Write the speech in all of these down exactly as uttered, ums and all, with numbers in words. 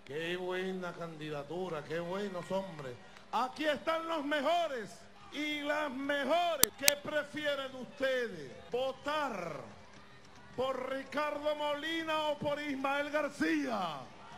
Qué buena candidatura, qué buenos hombres. Aquí están los mejores y las mejores. ¿Qué prefieren ustedes? ¿Votar por Ricardo Molina o por Ismael García?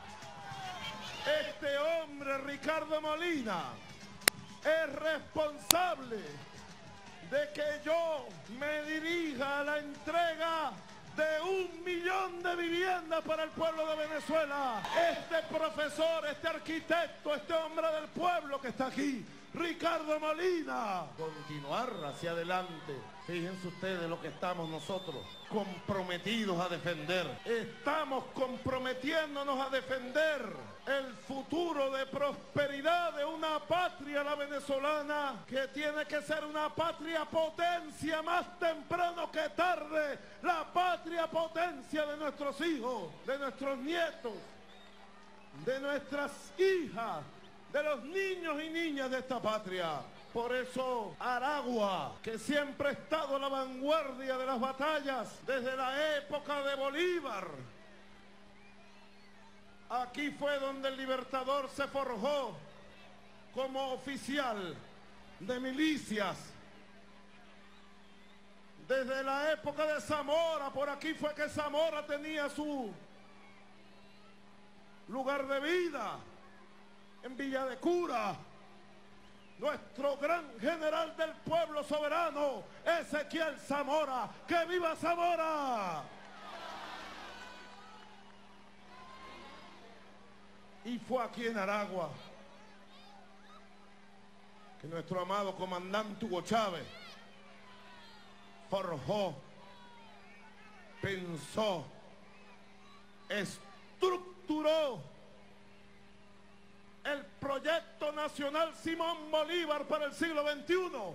Este hombre, Ricardo Molina, es responsable de que yo me dirija a la entrega de un millón de viviendas para el pueblo de Venezuela. Este profesor, este arquitecto, este hombre del pueblo que está aquí, Ricardo Molina. Continuar hacia adelante. Fíjense ustedes lo que estamos nosotros comprometidos a defender. Estamos comprometiéndonos a defender el futuro de prosperidad de una patria, la venezolana, que tiene que ser una patria potencia más temprano que tarde. La patria potencia de nuestros hijos, de nuestros nietos, de nuestras hijas, de los niños y niñas de esta patria. Por eso Aragua, que siempre ha estado a la vanguardia de las batallas desde la época de Bolívar, aquí fue donde el Libertador se forjó como oficial de milicias. Desde la época de Zamora, por aquí fue que Zamora tenía su lugar de vida, en Villa de Cura. Nuestro gran general del pueblo soberano, Ezequiel Zamora. ¡Que viva Zamora! Y fue aquí en Aragua que nuestro amado comandante Hugo Chávez forjó, pensó, estructuró el proyecto nacional Simón Bolívar para el siglo veintiuno.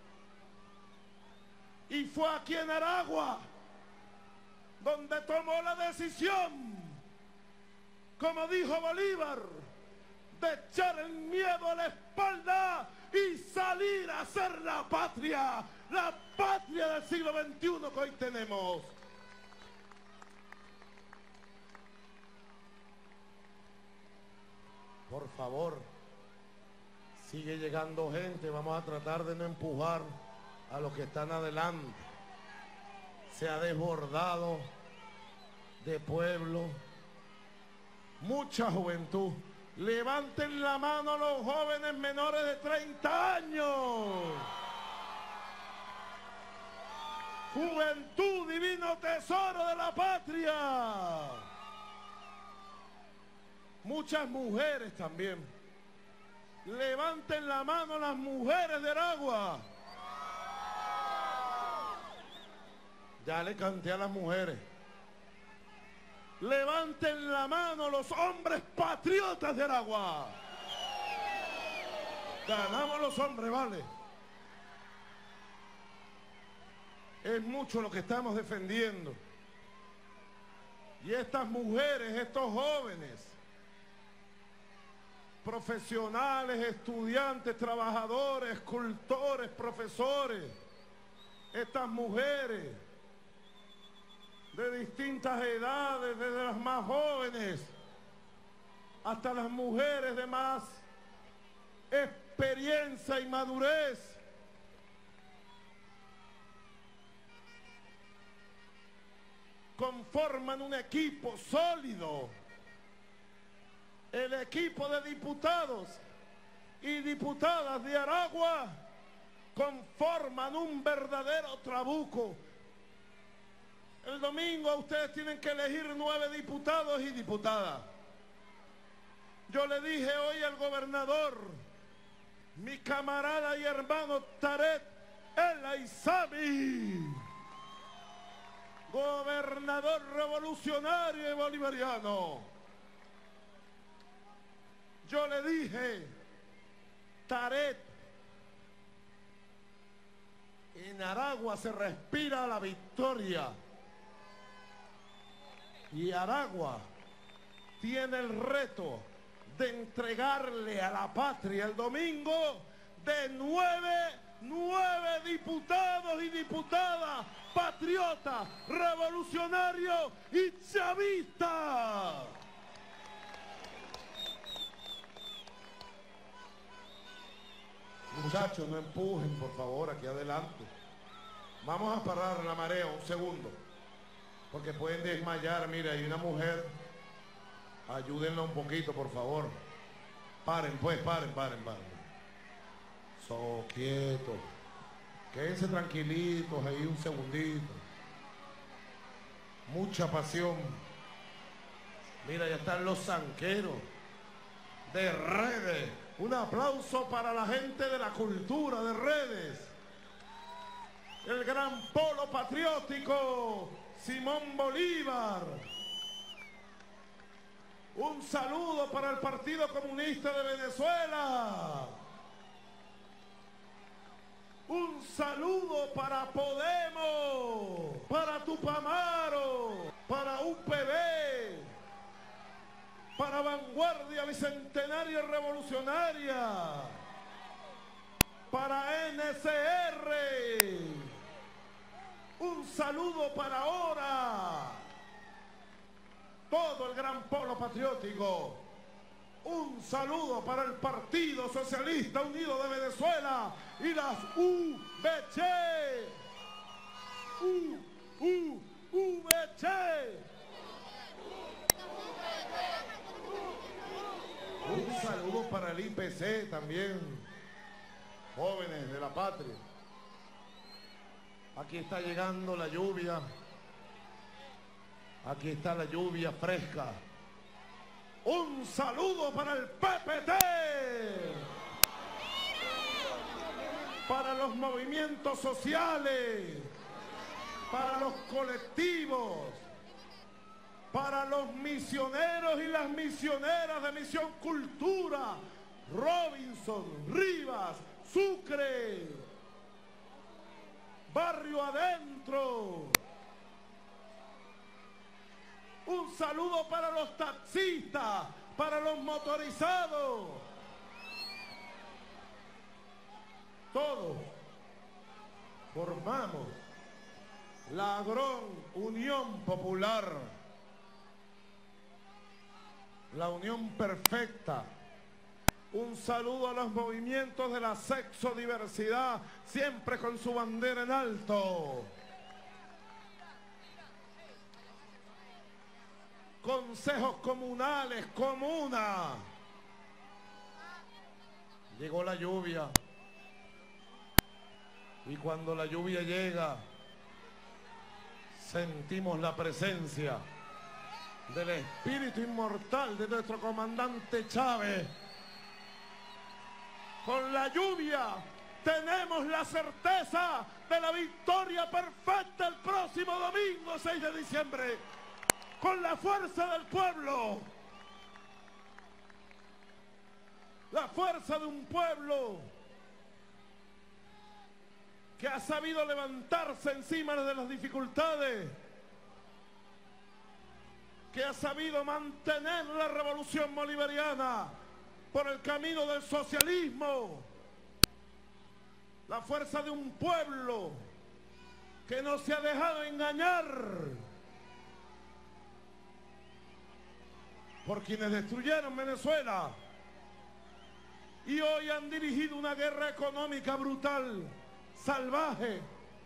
Y fue aquí en Aragua donde tomó la decisión, como dijo Bolívar, de echar el miedo a la espalda y salir a ser la patria, la patria del siglo veintiuno que hoy tenemos. Por favor, sigue llegando gente, vamos a tratar de no empujar a los que están adelante. Se ha desbordado de pueblo, mucha juventud. Levanten la mano los jóvenes menores de treinta años. Juventud, divino tesoro de la patria. Muchas mujeres también. Levanten la mano las mujeres de Aragua. Ya le canté a las mujeres. Levanten la mano los hombres patriotas de Aragua. Ganamos los hombres, vale. Es mucho lo que estamos defendiendo. Y estas mujeres, estos jóvenes, profesionales, estudiantes, trabajadores, escultores, profesores, estas mujeres de distintas edades, desde las más jóvenes hasta las mujeres de más experiencia y madurez, conforman un equipo sólido. El equipo de diputados y diputadas de Aragua conforman un verdadero trabuco. El domingo ustedes tienen que elegir nueve diputados y diputadas. Yo le dije hoy al gobernador, mi camarada y hermano Tarek El Aizami, gobernador revolucionario y bolivariano. Yo le dije, Tarek, en Aragua se respira la victoria. Y Aragua tiene el reto de entregarle a la patria el domingo de nueve, nueve diputados y diputadas patriotas, revolucionarios y chavistas. muchachos, no empujen, por favor, aquí adelante. Vamos a parar la marea un segundo, porque pueden desmayar. Mire, hay una mujer. Ayúdenla un poquito, por favor. Paren, pues, paren, paren, paren. So, quietos. Quédense tranquilitos ahí un segundito. Mucha pasión. Mira, ya están los zanqueros de redes. Un aplauso para la gente de la cultura de redes. El gran polo patriótico, Simón Bolívar. Un saludo para el Partido Comunista de Venezuela. Un saludo para Podemos, para Tupamaro, para U P B, para Vanguardia Bicentenaria Revolucionaria, para N C R. Un saludo para ahora. Todo el gran polo patriótico. Un saludo para el Partido Socialista Unido de Venezuela y las U V C. U, U, UVC. Un saludo para el I P C también. Jóvenes de la patria. Aquí está llegando la lluvia. Aquí está la lluvia fresca. Un saludo para el P P T. Para los movimientos sociales. Para los colectivos. Para los misioneros y las misioneras de Misión Cultura. Robinson, Rivas, Sucre. Barrio Adentro. Un saludo para los taxistas, para los motorizados. Todos formamos la gran Unión Popular, la unión perfecta. Un saludo a los movimientos de la sexodiversidad, siempre con su bandera en alto. Consejos comunales, comuna. Llegó la lluvia. Y cuando la lluvia llega, sentimos la presencia del espíritu inmortal de nuestro comandante Chávez. Con la lluvia tenemos la certeza de la victoria perfecta el próximo domingo seis de diciembre. Con la fuerza del pueblo. La fuerza de un pueblo que ha sabido levantarse encima de las dificultades, que ha sabido mantener la revolución bolivariana por el camino del socialismo. La fuerza de un pueblo que no se ha dejado engañar por quienes destruyeron Venezuela y hoy han dirigido una guerra económica brutal, salvaje,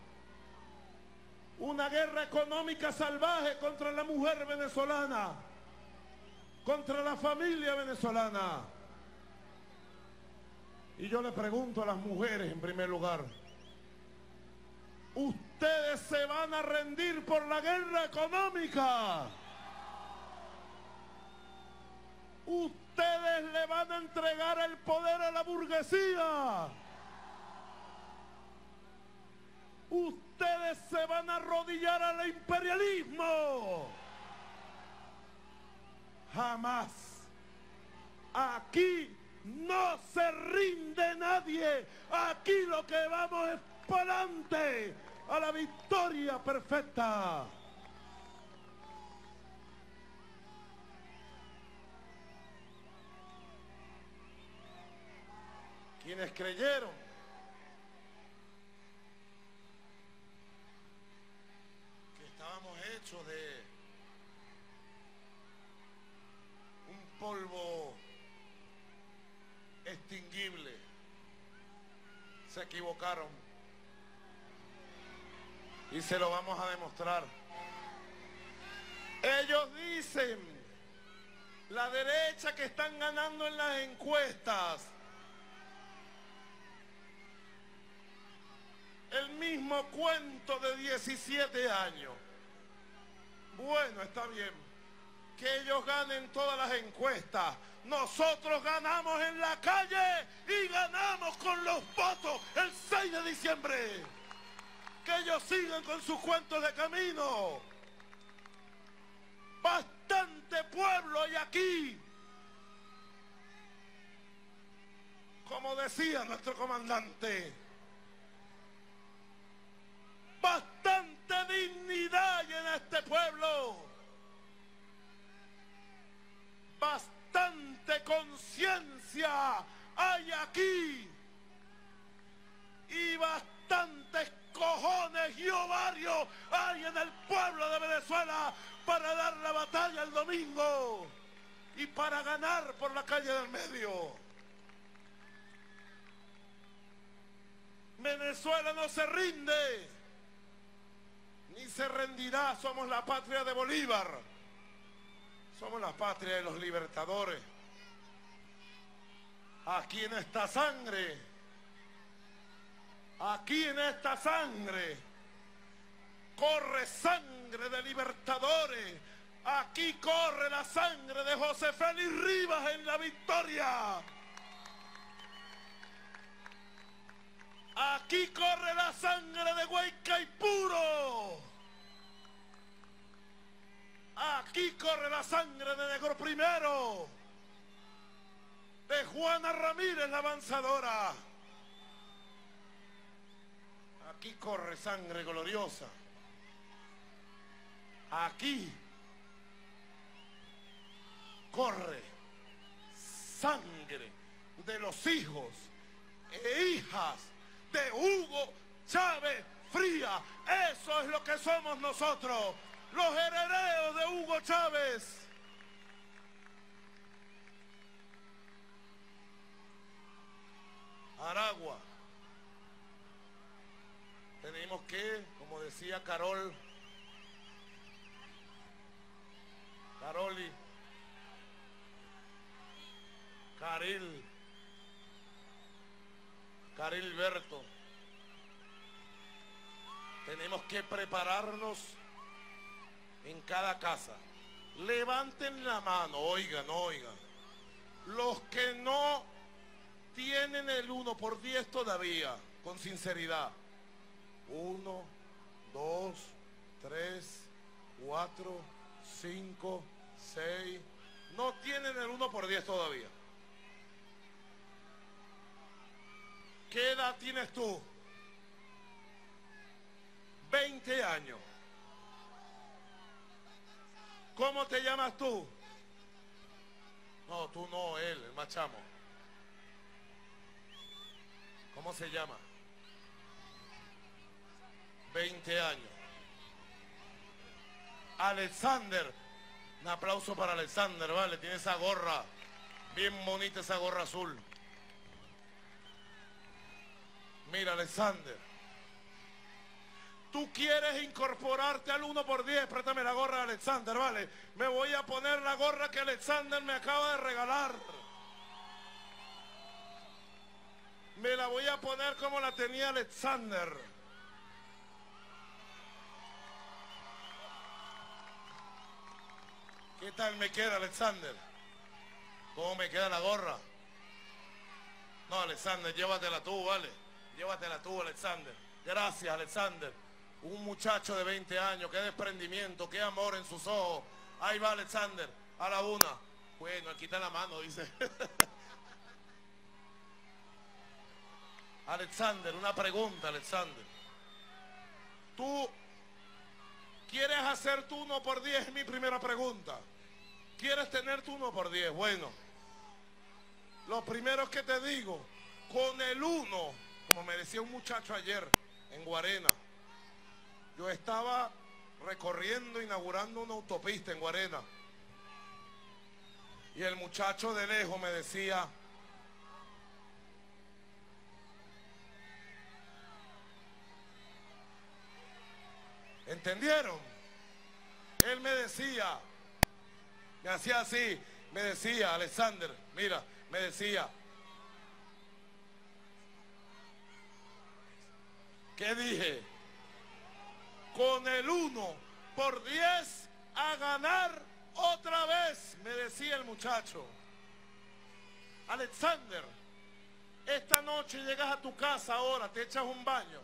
una guerra económica salvaje contra la mujer venezolana, contra la familia venezolana. Y yo le pregunto a las mujeres en primer lugar, ¿ustedes se van a rendir por la guerra económica? ¿Ustedes le van a entregar el poder a la burguesía? ¿Ustedes se van a arrodillar al imperialismo? Jamás. Aquí no se rinde nadie. Aquí lo que vamos es para adelante, a la victoria perfecta. Quienes creyeron que estábamos hechos de un polvo extinguible, equivocaron. Y se lo vamos a demostrar. Ellos dicen, la derecha, que están ganando en las encuestas. El mismo cuento de diecisiete años. Bueno, está bien. Que ellos ganen todas las encuestas. Nosotros ganamos en la calle y ganamos con los votos el seis de diciembre. Que ellos sigan con sus cuentos de camino. Bastante pueblo hay aquí. Como decía nuestro comandante, bastante dignidad hay en este pueblo. Bastante conciencia hay aquí. Y bastantes cojones y ovarios hay en el pueblo de Venezuela para dar la batalla el domingo y para ganar por la calle del medio. Venezuela no se rinde, ni se rendirá. Somos la patria de Bolívar. Somos la patria de los libertadores. Aquí en esta sangre, aquí en esta sangre, corre sangre de libertadores. Aquí corre la sangre de José Félix Rivas en la victoria. Aquí corre la sangre de Guaycaipuro. Aquí corre la sangre de Negro Primero, de Juana Ramírez la avanzadora. Aquí corre sangre gloriosa. Aquí corre sangre de los hijos e hijas de Hugo Chávez Frías. Eso es lo que somos nosotros, los herederos de Hugo Chávez. Aragua. Tenemos que, como decía Carol, Caroli, Caril, Carilberto, tenemos que prepararnos en cada casa. Levanten la mano, oigan, oigan. Los que no tienen el uno por diez todavía, con sinceridad. Uno, dos, tres, cuatro, cinco, seis. No tienen el uno por diez todavía. ¿Qué edad tienes tú? veinte años. ¿Cómo te llamas tú? No, tú no, él, el machamo. ¿Cómo se llama? veinte años. Alexander. Un aplauso para Alexander, vale. Tiene esa gorra. Bien bonita esa gorra azul. Mira, Alexander. Tú quieres incorporarte al uno por diez. Préstame la gorra de Alexander, vale. Me voy a poner la gorra que Alexander me acaba de regalar. Me la voy a poner como la tenía Alexander. ¿Qué tal me queda, Alexander? ¿Cómo me queda la gorra? No, Alexander, llévatela tú, ¿vale? Llévatela tú, Alexander. Gracias, Alexander. Un muchacho de veinte años, qué desprendimiento, qué amor en sus ojos. Ahí va Alexander, a la una. Bueno, él quita la mano, dice. Alexander, una pregunta, Alexander. ¿Tú quieres hacer tu uno por diez? Es mi primera pregunta. ¿Quieres tener tu uno por diez? Bueno, lo primero que te digo, con el uno, como me decía un muchacho ayer en Guarena, yo estaba recorriendo, inaugurando una autopista en Guarena, y el muchacho de lejos me decía: ¿Entendieron? Él me decía, me hacía así, me decía, Alexander, mira, me decía, ¿qué dije? Con el uno por diez a ganar otra vez, me decía el muchacho. Alexander, esta noche llegas a tu casa ahora, te echas un baño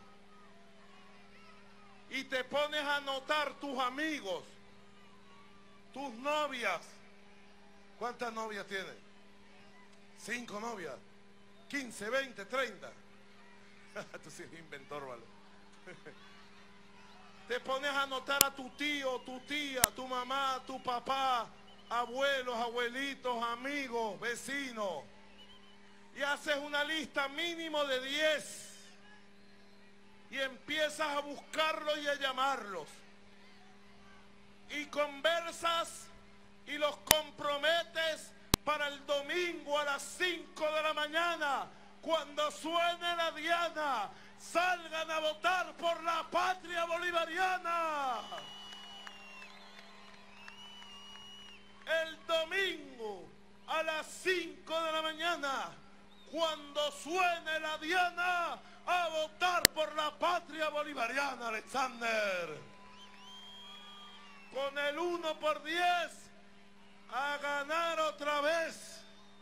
y te pones a anotar tus amigos, tus novias. ¿Cuántas novias tienes? Cinco novias, quince, veinte, treinta. Tú sí eres inventor, ¿vale? Te pones a anotar a tu tío, tu tía, tu mamá, tu papá, abuelos, abuelitos, amigos, vecinos. Y haces una lista mínimo de diez. Y empiezas a buscarlos y a llamarlos. Y conversas y los comprometes para el domingo a las cinco de la mañana, cuando suene la diana, salgan a votar por la patria bolivariana. El domingo a las cinco de la mañana, cuando suene la diana, a votar por la patria bolivariana, Alexander. Con el uno por diez a ganar otra vez.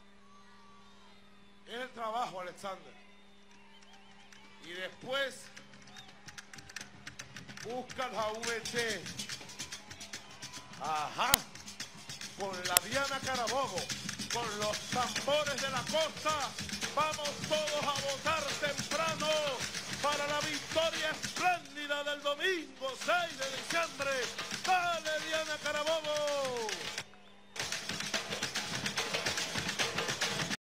Es el trabajo, Alexander. Y después busca la V T. Ajá. Con la Diana Carabobo, con los tambores de la costa, vamos todos a votar.